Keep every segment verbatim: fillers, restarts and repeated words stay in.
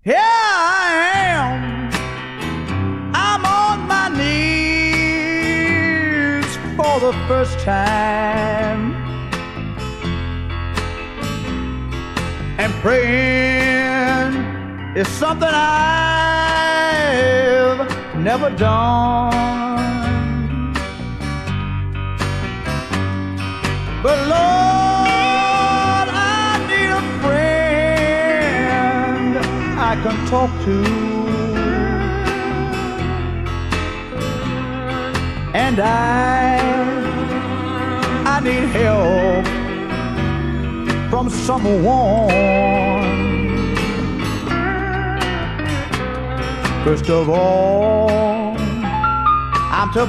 Here I am, I'm on my knees for the first time, and praying is something I've never done. But Lord, I need a friend I can talk to, and I I need help from someone. First of all, I'm to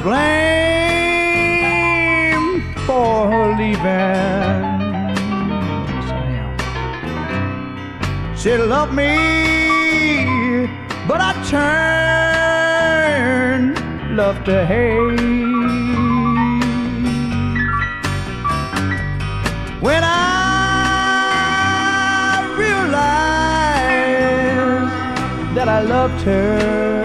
blame for her leaving. Yes, I am. She loved me, but I turned love to hate. When I realized that I loved her,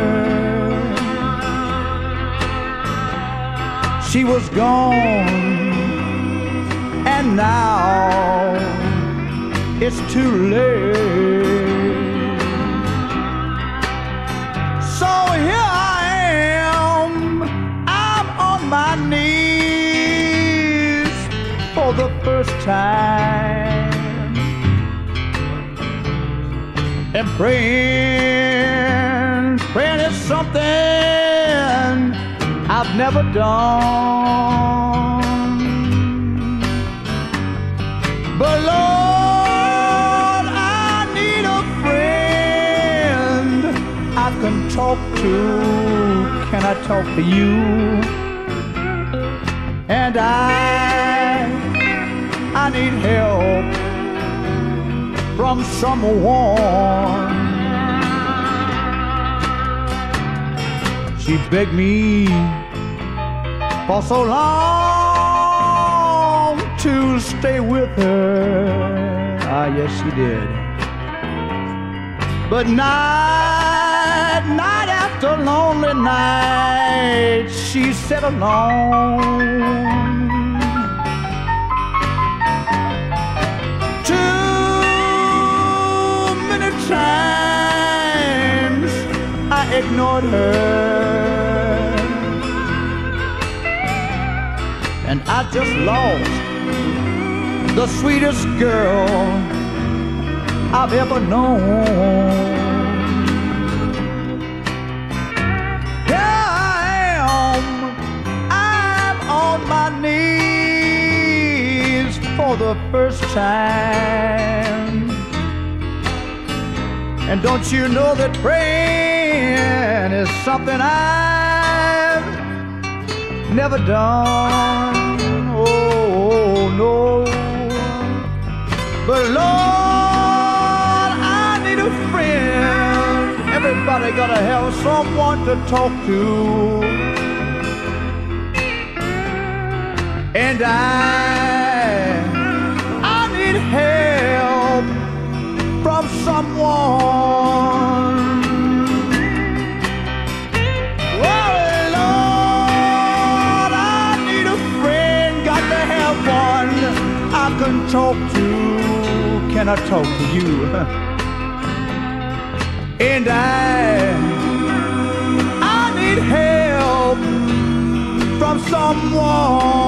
she was gone, and now it's too late. So here I am, I'm on my knees for the first time, and praying, praying is something I've never done. But Lord, I need a friend I can talk to. Can I talk to you? And I I need help from someone. She begged me for so long to stay with her. Ah, yes, she did. But night, night after lonely night, she sat alone. Times I ignored her, and I just lost the sweetest girl I've ever known. Here I am, I'm on my knees for the first time. And don't you know that praying is something I've never done? Oh, no. But Lord, I need a friend. Everybody gotta have someone to talk to. And I, I need help from someone. Oh Lord, I need a friend, got to have one I can talk to. Can I talk to you? And I, I need help from someone.